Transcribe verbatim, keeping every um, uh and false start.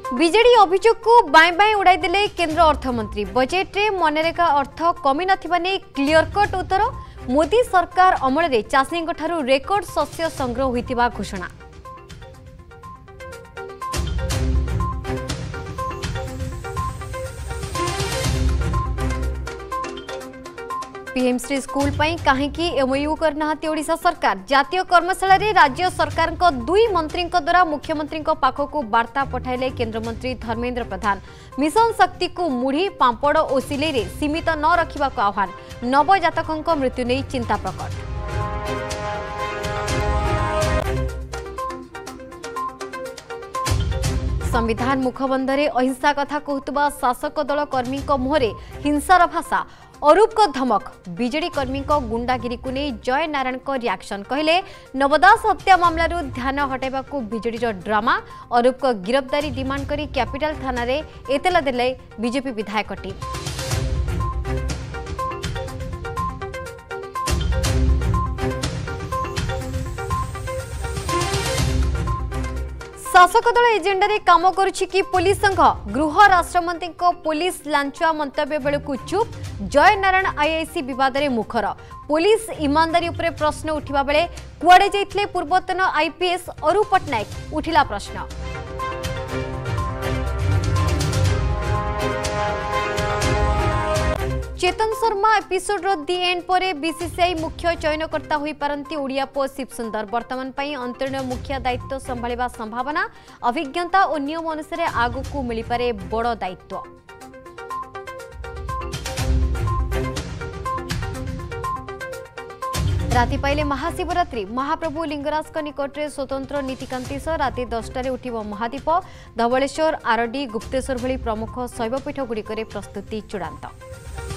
BJD अभियोग को बाएं बाएं उड़ाई देले केंद्र अर्थमंत्री। बजेट रे मनरेगा अर्थ कमी नथिबा नै क्लियर कट उत्तर। मोदी सरकार अमल रे चाषी ठारू रेकर्ड शस्य संग्रह होइतिबा घोषणा। पीएमश्री स्कूल पाई कहीं एमओयू करना ओडिशा सरकार। जातीय कर्मशाला रे राज्य सरकार को दुई मंत्री द्वारा मुख्यमंत्री पाखक वार्ता पठाइले केंद्र मंत्री धर्मेंद्र प्रधान। मिशन शक्ति को मुढ़ी पांपड़ और सिले रे सीमित न रखा आह्वान। नवजातकों मृत्यु नहीं चिंता प्रकट। संविधान मुखबंधरे अहिंसा कथा कहतुबा शासक दल कर्मी मुहरे हिंसार भाषा। अरूप को धमक। बीजेडी कर्मी को गुंडागिरी को नहीं जय नारायण को रिएक्शन। कहले नवदास हत्या मामलारू ध्यान हटाइबा को बीजेडी ड्रामा। अरूप को गिरफ्तारी डिमांड करी कैपिटल थाना रे एतला देले बीजेपी विधायक टीम। शासक दल एजेंडा रे काम करुछि कि पुलिस संघ। गृह राष्ट्रमंत्री को पुलिस लांचुआ मंतव्य बेलू चुप। जय नारायण आईआईसी विवाद रे मुखर। पुलिस ईमानदारी उपरे प्रश्न उठिबा बेले कुआडे जाइथिले पूर्वतन आईपीएस अरूप पटनायक उठिला प्रश्न। चेतन शर्मा एपिसोड रो दी एंड परे बीसीसीआई मुख्य चयनकर्ता होई पारंती ओडिया पो शिव सुंदर। वर्तमान पई अंतरीण मुख्य दायित्व संभाळिबा संभावना। अभिज्ञता और नियम अनुसार आगु को मिली पारे बड़ दायित्व। राति पाइले महाशिवरात्रि। महाप्रभु लिंगराज निकट में स्वतंत्र नीतिकांति सह राति दसटार उठिब महादीप। धवलेश्वर आरडी गुप्तेश्वर भली प्रमुख शैवपीठ गुड़िक प्रस्तुति चूड़ांत।